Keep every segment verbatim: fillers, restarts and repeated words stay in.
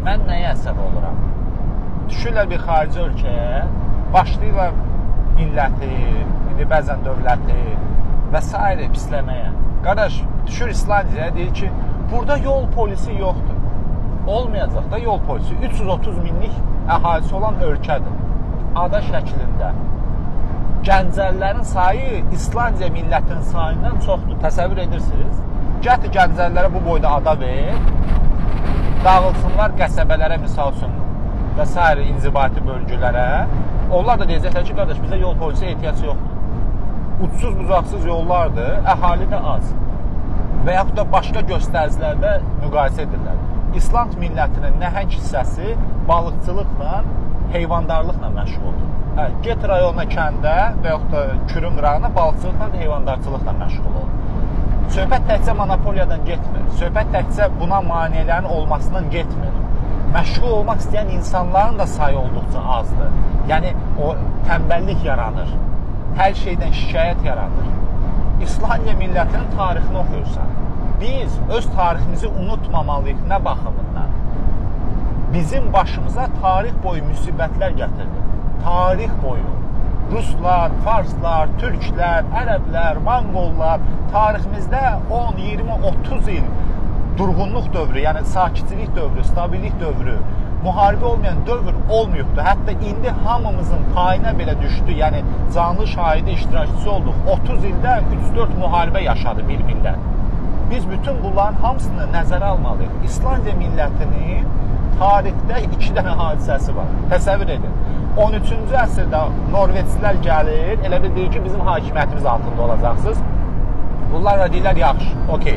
Mən nəyə əsəb oluram? Düşürlər bir xarici ölkəyə, başlayırlar milləti, indi bəzən dövləti və s. pisləməyə. Qardaş, düşür İslandiyaya, deyir ki, burada yol polisi yoxdur. Olmayacaq da yol polisi. üç yüz otuz minlik əhalisi olan ölkədir. Ada şəklində. Gəncəllərin sayı İslandiya millətinin sayından çoxdur. Təsəvvür edirsiniz. Gətir gəncəllərə bu boyda ada ver, dağılsınlar qəsəbələrə, misal üçün və s. inzibati bölgələrə. Onlar da deyəcəklər ki, qardaş, bizə yol polisi ehtiyac yoxdur. Uçsuz bucaqsız yollardır, əhali də az. Və yaxud da başqa göstəricilərdə müqayisə edirlər. İsland millətinin nəhəng hissəsi balıqçılıqla, heyvandarlıqla məşğuldur. Hə, get rayona kəndə və yaxud da Kürüm rayona balıqçılıqla, heyvandarçılıqla məşğul olur. Söhbət təkcə monopoliyadan getmir. Söhbət təkcə buna maneələrin olmasından getmir. Məşğul olmaq istəyən insanların da sayı olduqca azdır. Yəni, o tənbəllik yaranır. Hər şeydən şikayət yaranır. İslandiya millətinin tarixini oxuyursan, biz öz tariximizi unutmamalıyıq nə baxımından? Bizim başımıza tarix boyu müsibətlər gətirdi. Tarix boyu. Ruslar, Farslar, Türklər, Ərəblər, Monqollar tariximizdə on, iyirmi, otuz il durğunluq dövrü, yəni sakitçilik dövrü, stabillik dövrü, müharibə olmayan dövr olmayıbdır. Hətta indi hamımızın payına belə düşdü, yəni canlı şahidi iştirakçısı olduq. otuz ildə üç dörd müharibə yaşadı bir millət. Biz bütün bunların hamısını nəzərə almalıyıq. İslandiya millətinin tarixdə iki dənə hadisəsi var. Təsəvvür edin. on üçüncü əsrdə Norveçlilər gəlir, elə bir deyir ki, bizim hakimiyyətimiz altında olacaqsınız. Bunlar da deyirlər, yaxşı, okey.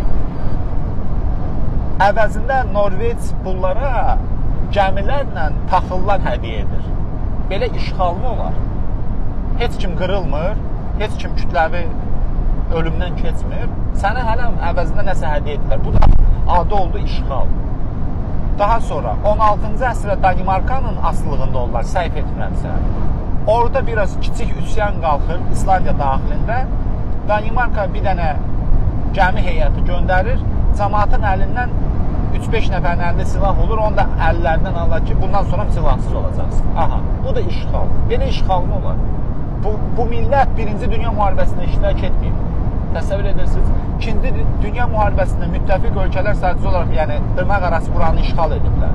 Əvəzində Norveç bunlara gəmilərlə taxıllar hədiyyə edir. Belə işğalmı olar? Heç kim qırılmır, heç kim kütləvi ölümdən keçmir. Sənə hələm əvəzində nəsə hədiyyə edirlər. Bu da adı oldu işğal. Daha sonra on altıncı əsrdə Danimarkanın asılılığında oldular, səhv etmirəmsə. Orada biraz kiçik üsyan qalxır İslandiya daxilində. Danimarka bir dənə gəmi heyəti göndərir, cəmaatın əlindən üç beş nəfərin əlində silah olur, onu da əllərindən alır ki, bundan sonra silahsız olacaqsın. Aha, bu da işğal. Belə işğal mı olar? Bu, bu millət birinci Dünya müharibəsində iştirak etməyib. Təsəvvür edirsiniz, ikinci Dünya müharibəsində müttəfiq ölkələr sadəcə olaraq, yəni dırnaq arası buranı işğal ediblər.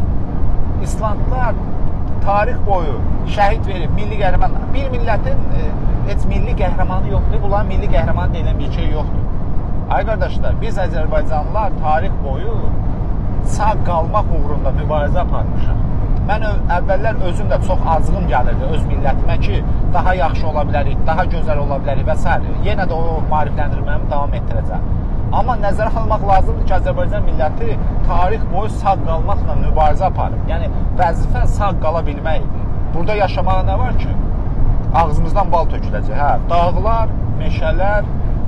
İslandlar tarix boyu şəhid verib, milli qəhrəman, bir millətin e, heç milli qəhrəmanı yoxdur, bunların milli qəhrəmanı deyilən bir şey yoxdur. Ay qardaşlar, biz Azərbaycanlılar tarix boyu sağ qalmaq uğrunda mübarizə aparmışıq. Mən əvvəllər özüm də çox acığım gəlirdi öz millətimə ki, daha yaxşı ola bilərik, daha gözəl ola bilərik və s. Yenə də o maarifləndirməni davam etdirəcəm. Amma nəzərə almaq lazımdır ki, Azərbaycan milləti tarix boyu sağ qalmaqla mübarizə aparıb. Yəni, vəzifə sağ qala bilməkdir. Burada yaşamağa nə var ki? Ağzımızdan bal töküləcək. Hə, dağlar, meşələr,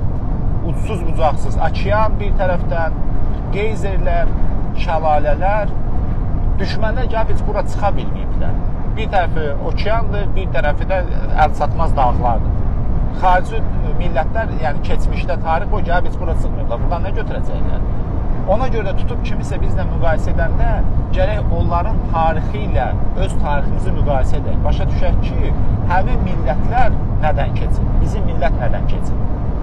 uçsuz bucaqsız okean bir tərəfdən, geyzerlər, şəlalələr, düşmənlər gəlib heç bura çıxa bilməyiblər. Bir tərəfi okeandır, bir tərəfi də əlçatmaz dağlardır. Xarici millətlər, yəni keçmişdə tarix boyu gəlib heç bura çıxmıyıblar. Buradan nə götürəcəklər? Ona görə də tutub kimisə bizlə müqayisə edəndə gərək onların tarixi ilə öz tariximizi müqayisə edək. Başa düşək ki, həmin millətlər nədən keçir? Bizim millət nədən keçir?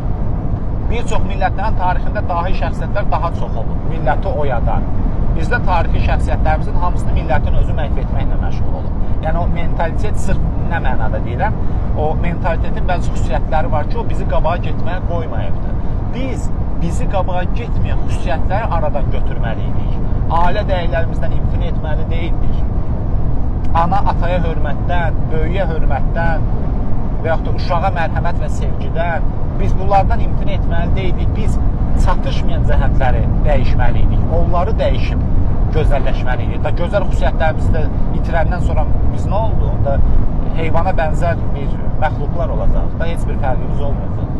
Bir çox millətlərin tarixində dahi şəxsiyyətlər daha çox olur. Milləti oyadan. Bizdə tarixi şəxsiyyətlərimizin hamısını millətin özü məhv etməklə məşğul olur. Yəni o mentalitet sırf nə mənada deyirəm, o mentalitetin bəzi xüsusiyyətləri var ki, o bizi qabağa getməyə qoymayıbdır. Biz bizi qabağa getməyən xüsusiyyətləri aradan götürməliydik. Ailə dəyərlərimizdən imtina etməli deyildik. Ana ataya hörmətdən, böyüyə hörmətdən və yaxud da uşağa mərhəmət və sevgidən biz bunlardan imtina etməli deyildik. Biz çatışmayan cəhətləri dəyişməliydik. Onları dəyişib gözəlləşməliydik. Da gözəl xüsusiyyətlərimizi də itirəndən sonra biz nə oldu? Da heyvana bənzər bir məxluqlar olacaq. Da heç bir fərqimiz olmayacaq.